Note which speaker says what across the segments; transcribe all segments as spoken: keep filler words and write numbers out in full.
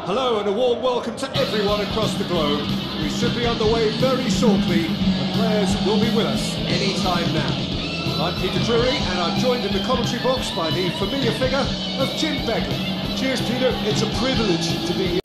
Speaker 1: Hello and a warm welcome to everyone across the globe. We should be underway very shortly. The players will be with us any time now. I'm Peter Drury and I'm joined in the commentary box by the familiar figure of Jim Begley.
Speaker 2: Cheers, Peter. It's a privilege to be here.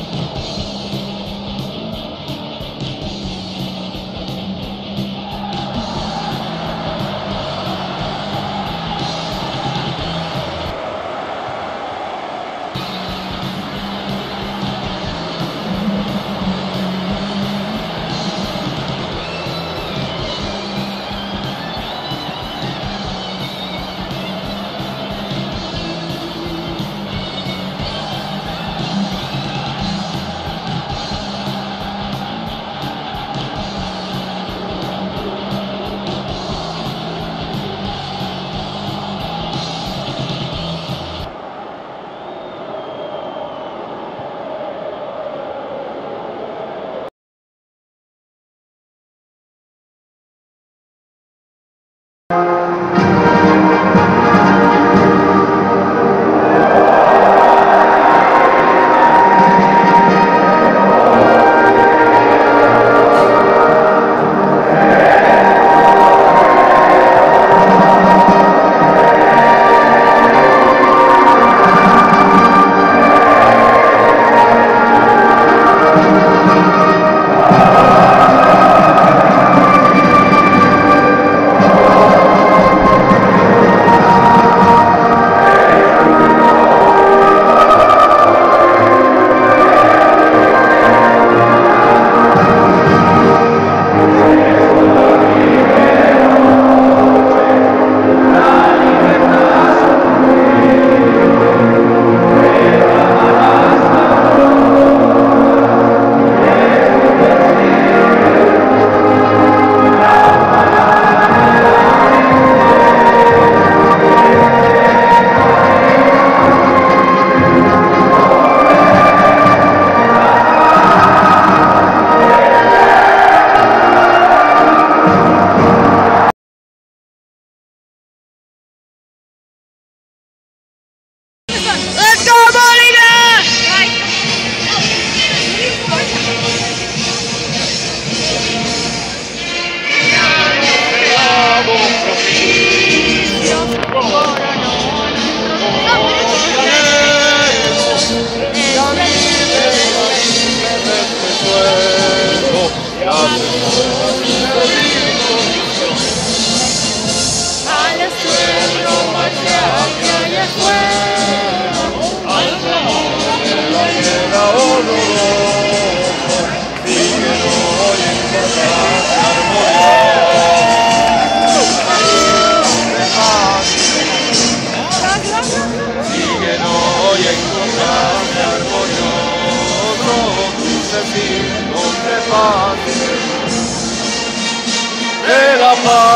Speaker 3: De la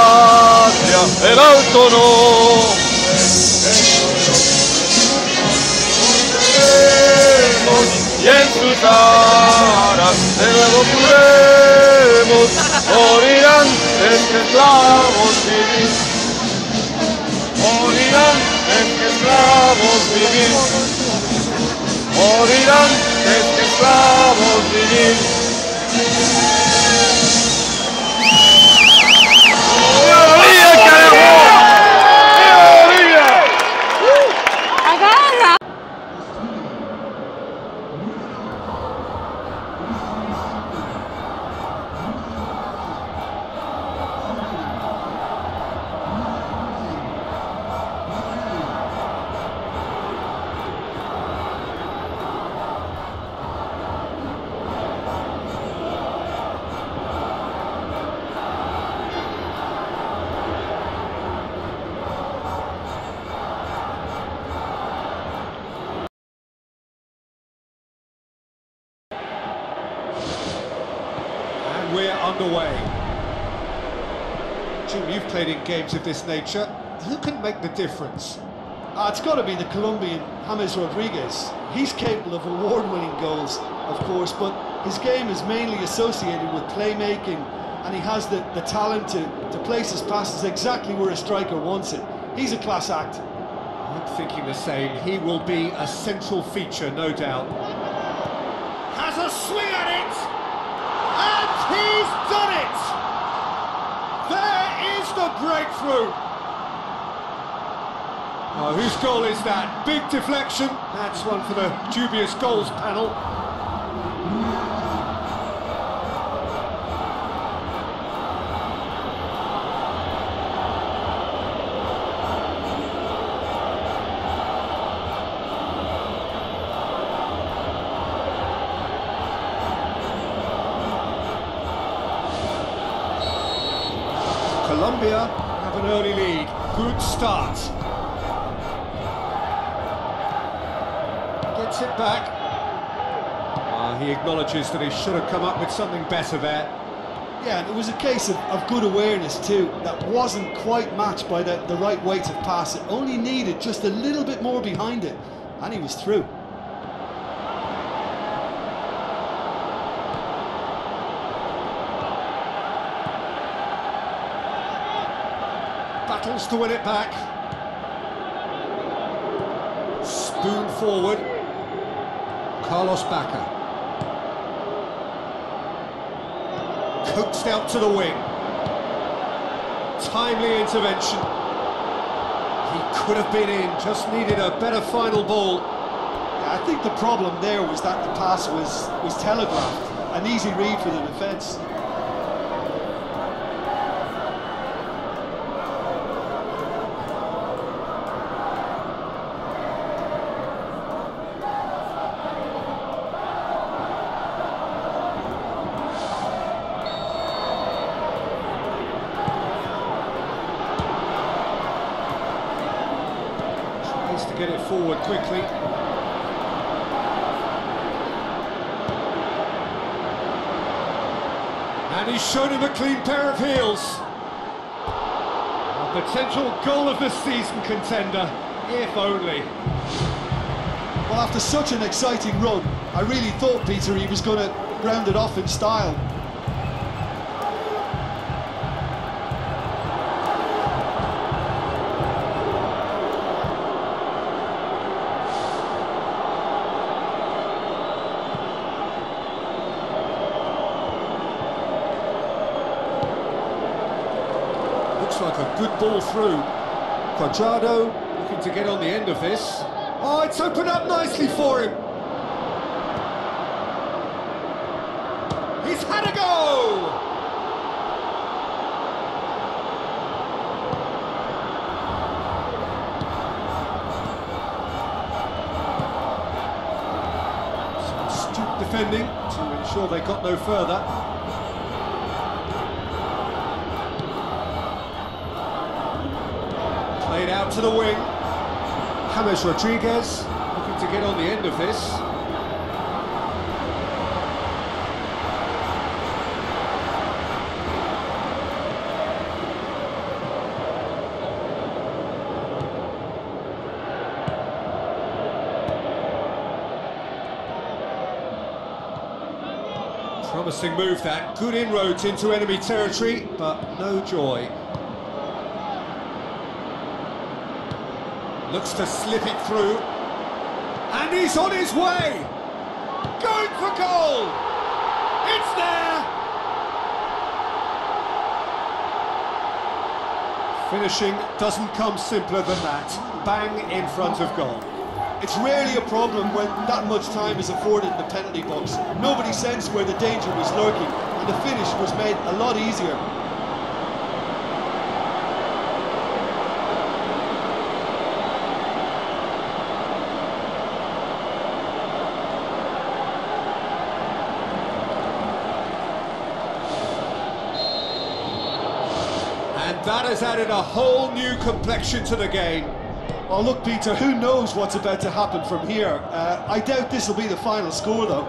Speaker 3: patria, el alto nombre, y en sus aras de nuevo juremos, morir antes que esclavos vivir, morir antes que esclavos vivir, morir antes que esclavos vivir.
Speaker 1: We're underway. Jim, you've played in games of this nature. Who can make the difference?
Speaker 2: Uh, it's got to be the Colombian, James Rodriguez. He's capable of award-winning goals, of course, but his game is mainly associated with playmaking, and he has the, the talent to, to place his passes exactly where a striker wants it. He's a class act.
Speaker 1: I'm thinking the same. He will be a central feature, no doubt. swing at it! And he's done it! There is the breakthrough! Oh, whose goal is that? Big deflection. That's one for the dubious goals panel. Colombia have an early lead. Good start. Gets it back. Uh, he acknowledges that he should have come up with something better there.
Speaker 2: Yeah, and it was a case of, of good awareness too. That wasn't quite matched by the, the right weight of pass. It only needed just a little bit more behind it, and he was through.
Speaker 1: Battles to win it back. Spoon forward. Carlos Bacca. Coaxed out to the wing. Timely intervention. He could have been in, just needed a better final ball.
Speaker 2: Yeah, I think the problem there was that the pass was, was telegraphed. An easy read for the defence.
Speaker 1: To get it forward quickly. And he's shown him a clean pair of heels. A potential goal of the season contender, if only.
Speaker 2: Well, after such an exciting run, I really thought, Peter, he was going to round it off in style.
Speaker 1: Looks like a good ball through. Cuadrado looking to get on the end of this. Oh, it's opened up nicely for him. He's had a go! Some astute defending to ensure they got no further. Played out to the wing. James Rodriguez looking to get on the end of this. Promising move that. Good inroads into enemy territory, but no joy. Looks to slip it through. And he's on his way! Going for goal! It's there! Finishing doesn't come simpler than that. Bang in front of goal.
Speaker 2: It's rarely a problem when that much time is afforded in the penalty box. Nobody sensed where the danger was lurking, and the finish was made a lot easier.
Speaker 1: And that has added a whole new complexion to the game.
Speaker 2: Oh, look, Peter, who knows what's about to happen from here? Uh, I doubt this will be the final score, though.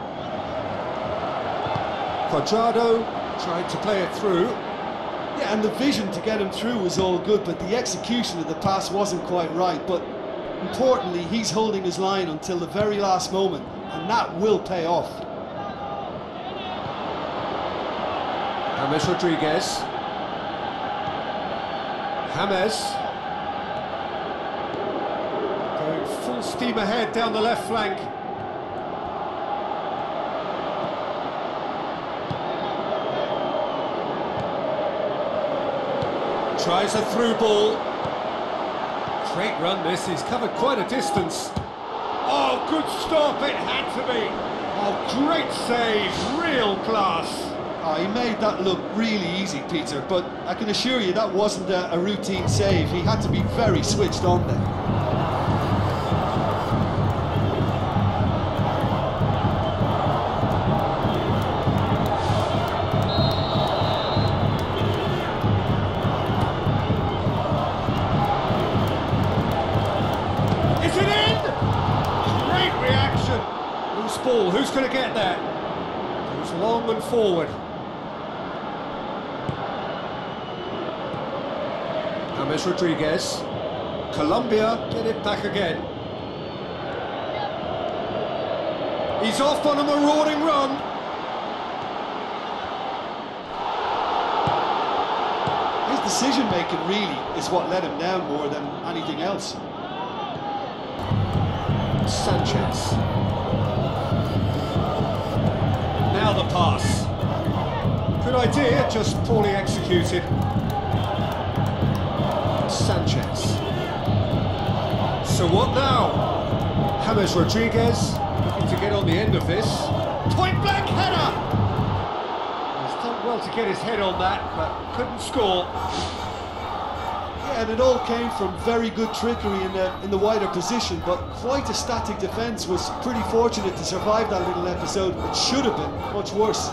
Speaker 1: Cuadrado tried to play it through.
Speaker 2: Yeah, and the vision to get him through was all good, but the execution of the pass wasn't quite right. But importantly, he's holding his line until the very last moment, and that will pay off.
Speaker 1: James Rodriguez. James. Going full steam ahead down the left flank. Tries a through ball. Great run this, he's covered quite a distance. Oh, good stop, it had to be. Oh, great save, real class.
Speaker 2: Oh, he made that look really easy, Peter, but I can assure you that wasn't a, a routine save. He had to be very switched on there.
Speaker 1: Ball, who's going to get there? Goes long and forward. James Rodriguez. Colombia get it back again. He's off on a marauding run.
Speaker 2: His decision making really is what let him down more than anything else.
Speaker 1: Sanchez. Now the pass. Good idea, just poorly executed. Sanchez. So what now? James Rodriguez looking to get on the end of this. Point blank header! He's done well to get his head on that, but couldn't score.
Speaker 2: Yeah, and it all came from very good trickery in the, in the wider position, but quite a static defence. Was pretty fortunate to survive that little episode. It should have been much worse.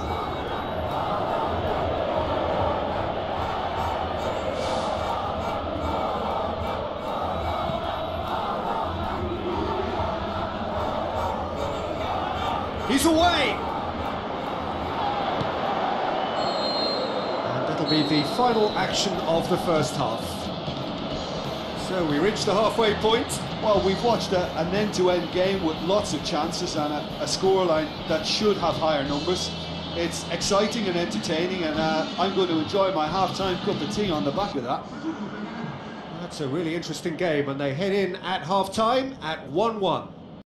Speaker 1: He's away! And that'll be the final action of the first half. So we reached the halfway point.
Speaker 2: Well, we've watched a, an end-to-end game with lots of chances and a, a scoreline that should have higher numbers. It's exciting and entertaining, and uh, I'm going to enjoy my half-time cup of tea on the back of that.
Speaker 1: That's a really interesting game, and they head in at half-time at one one.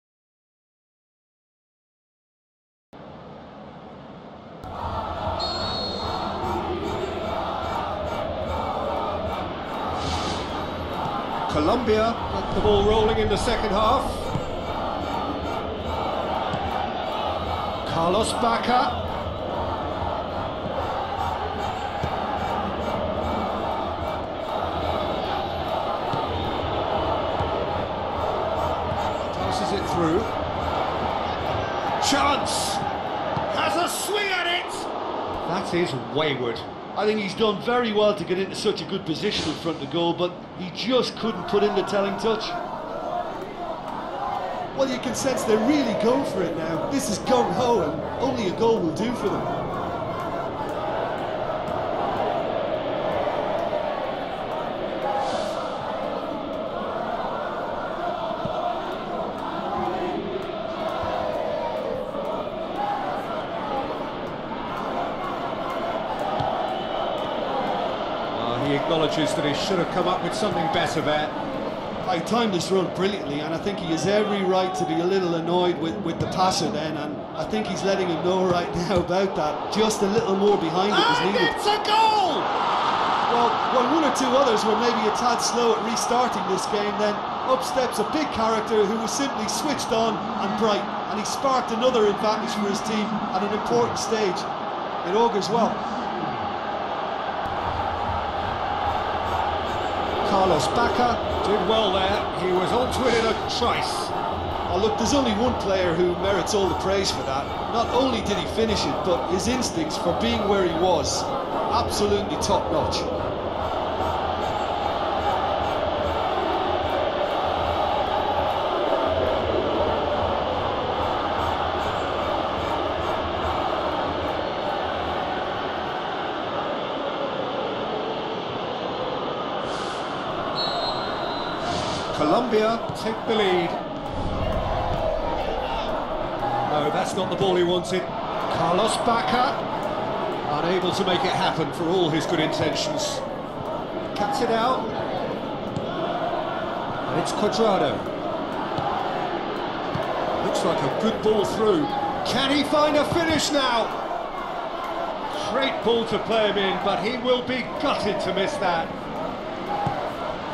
Speaker 1: Colombia got the ball rolling in the second half. Carlos Bacca. Passes it through. Chance! Has a swing at it! That is wayward.
Speaker 2: I think he's done very well to get into such a good position in front of goal, but he just couldn't put in the telling touch. Well, you can sense they're really going for it now. This is gung-ho, and only a goal will do for them.
Speaker 1: He acknowledges that he should have come up with something better there.
Speaker 2: I timed this run brilliantly, and I think he has every right to be a little annoyed with, with the passer then, and I think he's letting him know right now about that. Just a little more behind it was needed.
Speaker 1: It's a goal!
Speaker 2: Well, when one or two others were maybe a tad slow at restarting this game, then up steps a big character who was simply switched on and bright, and he sparked another advantage for his team at an important stage. It augurs well.
Speaker 1: Carlos Bacca did well there. He was onto it in a trice.
Speaker 2: Oh, look, there's only one player who merits all the praise for that. Not only did he finish it, but his instincts for being where he was, absolutely top-notch.
Speaker 1: Colombia take the lead. No, that's not the ball he wanted. Carlos Bacca, unable to make it happen for all his good intentions. Cuts it out. And it's Cuadrado. Looks like a good ball through. Can he find a finish now? Great ball to play him in, but he will be gutted to miss that.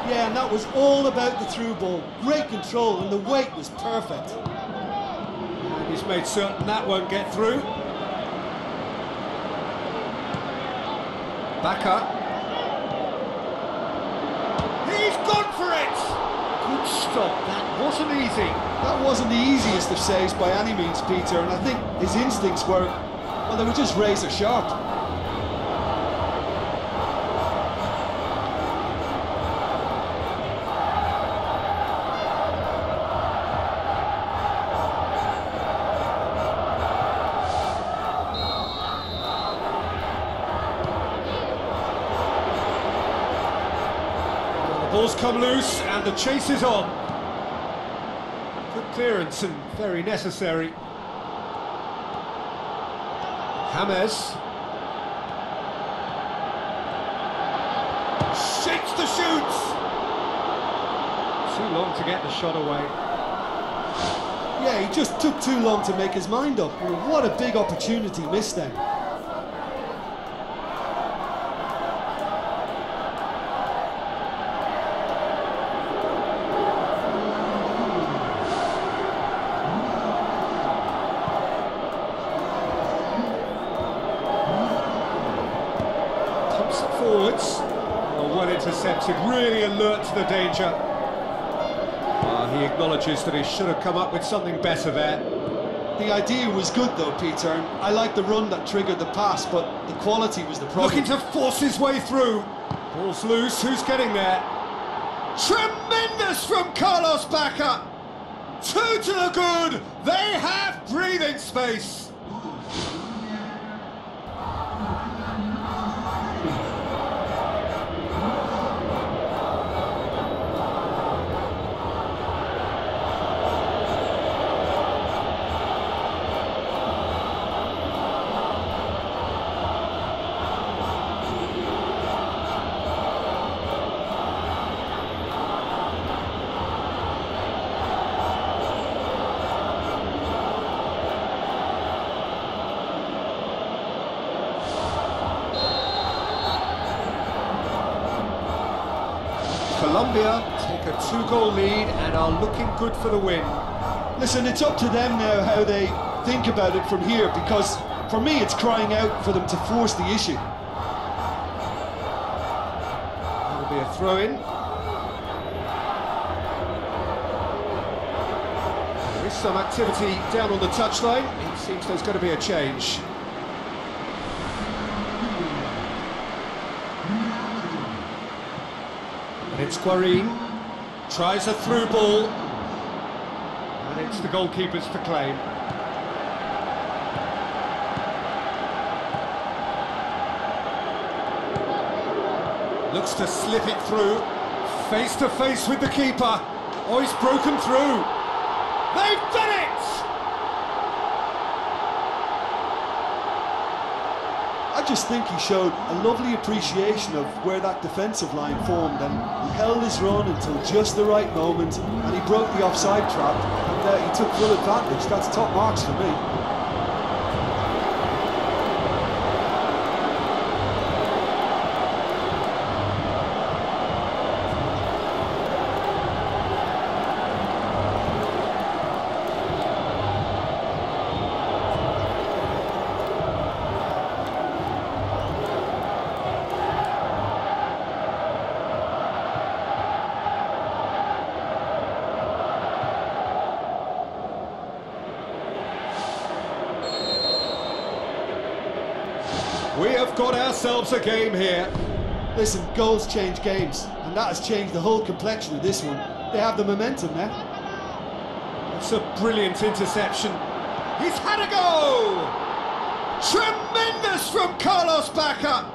Speaker 2: Yeah, and that was all about the through ball. Great control, and the weight was perfect.
Speaker 1: And he's made certain that won't get through. Backer. He's gone for it! Good stop, that wasn't easy.
Speaker 2: That wasn't the easiest of saves by any means, Peter, and I think his instincts were, well, they were just razor sharp.
Speaker 1: Ball's come loose and the chase is on. Good clearance and very necessary. James shakes the shoots. Too long to get the shot away.
Speaker 2: Yeah, he just took too long to make his mind up. What a big opportunity missed then.
Speaker 1: Forwards, well, well intercepted, really alert to the danger. Uh, he acknowledges that he should have come up with something better there.
Speaker 2: The idea was good though, Peter, and I like the run that triggered the pass, but the quality was the problem.
Speaker 1: Looking to force his way through. Ball's loose, who's getting there? Tremendous from Carlos Baca! Two to the good, they have breathing space. Colombia take a two-goal lead and are looking good for the win.
Speaker 2: Listen, it's up to them now how they think about it from here, because for me it's crying out for them to force the issue.
Speaker 1: That'll be a throw-in. There is some activity down on the touchline. It seems there's going to be a change. And it's Quarin, tries a through ball, and it's the goalkeepers to claim. Looks to slip it through, face to face with the keeper. Oh, he's broken through. They've done it!
Speaker 2: I just think he showed a lovely appreciation of where that defensive line formed, and he held his run until just the right moment, and he broke the offside trap, and uh, he took full advantage. That's top marks for me.
Speaker 1: We have got ourselves a game here.
Speaker 2: Listen, goals change games, and that has changed the whole complexion of this one. They have the momentum now.
Speaker 1: That's a brilliant interception. He's had a go! Tremendous from Carlos Baca!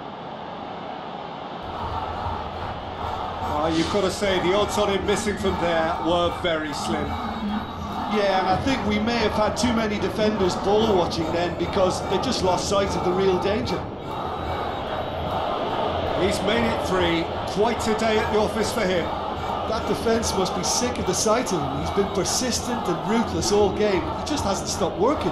Speaker 1: Oh, you've got to say, the odds on him missing from there were very slim.
Speaker 2: Yeah, and I think we may have had too many defenders ball watching then, because they just lost sight of the real danger.
Speaker 1: He's made it three. Quite a day at the office for him.
Speaker 2: That defence must be sick of the sight of him. He's been persistent and ruthless all game. He just hasn't stopped working.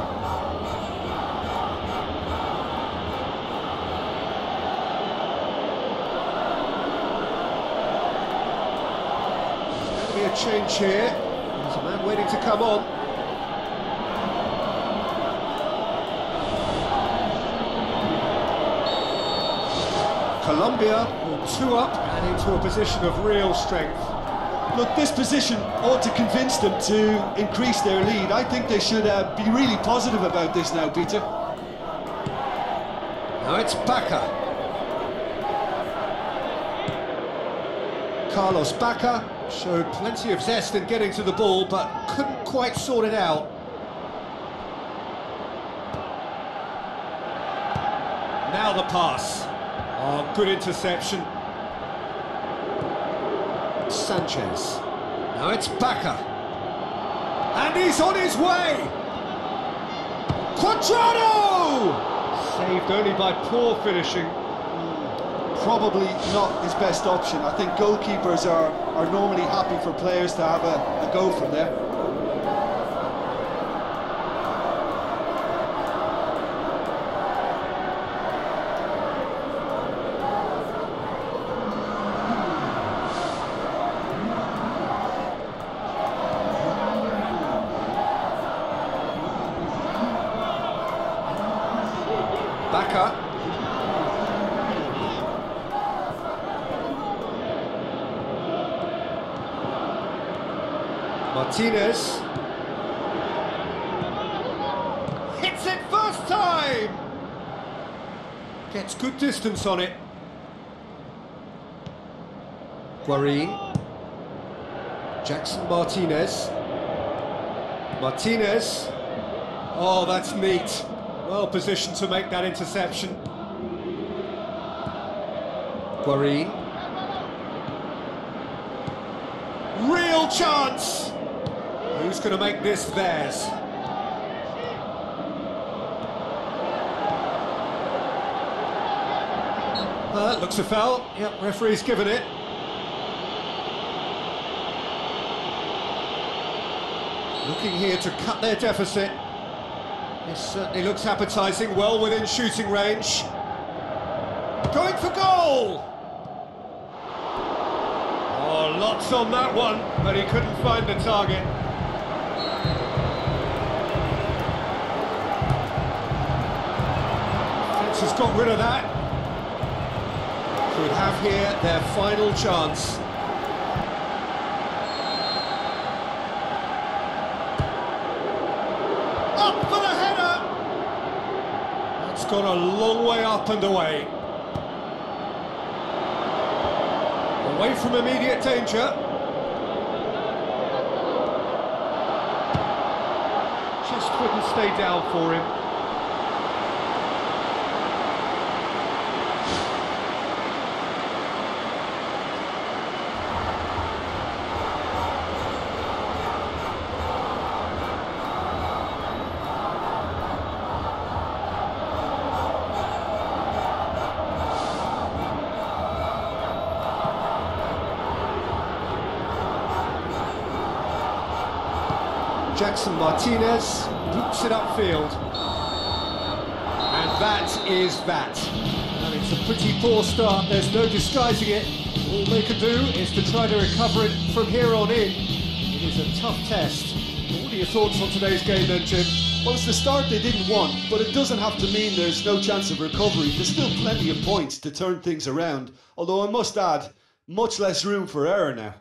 Speaker 1: change here. There's a man waiting to come on. Colombia will two up and into a position of real strength.
Speaker 2: Look, this position ought to convince them to increase their lead. I think they should uh, be really positive about this now, Peter.
Speaker 1: Now it's Baca. Carlos Baca showed plenty of zest in getting to the ball, but couldn't quite sort it out. Now the pass. Oh, good interception. Sanchez. Now it's Baca. And he's on his way! Quadrado! Saved only by poor finishing.
Speaker 2: Probably not his best option. I think goalkeepers are, are normally happy for players to have a, a go from there.
Speaker 1: Baca. Martinez. Hits it first time! Gets good distance on it. Guarín. Jackson Martinez. Martinez. Oh, that's neat. Well positioned to make that interception. Guarín. Real chance! Who's going to make this theirs? Uh, that looks a foul. Yep, referee's given it. Looking here to cut their deficit. This certainly looks appetising, well within shooting range. Going for goal! Oh, lots on that one, but he couldn't find the target. Defence has got rid of that. Could have here their final chance. Up for the header! It's gone a long way up and away. Away from immediate danger. Just couldn't stay down for him. Jackson Martinez loops it upfield. And that is that. And it's a pretty poor start, there's no disguising it. All they can do is to try to recover it from here on in. It is a tough test. What are your thoughts on today's game then, Jim?
Speaker 2: Well, it's the start they didn't want, but it doesn't have to mean there's no chance of recovery. There's still plenty of points to turn things around. Although I must add, much less room for error now.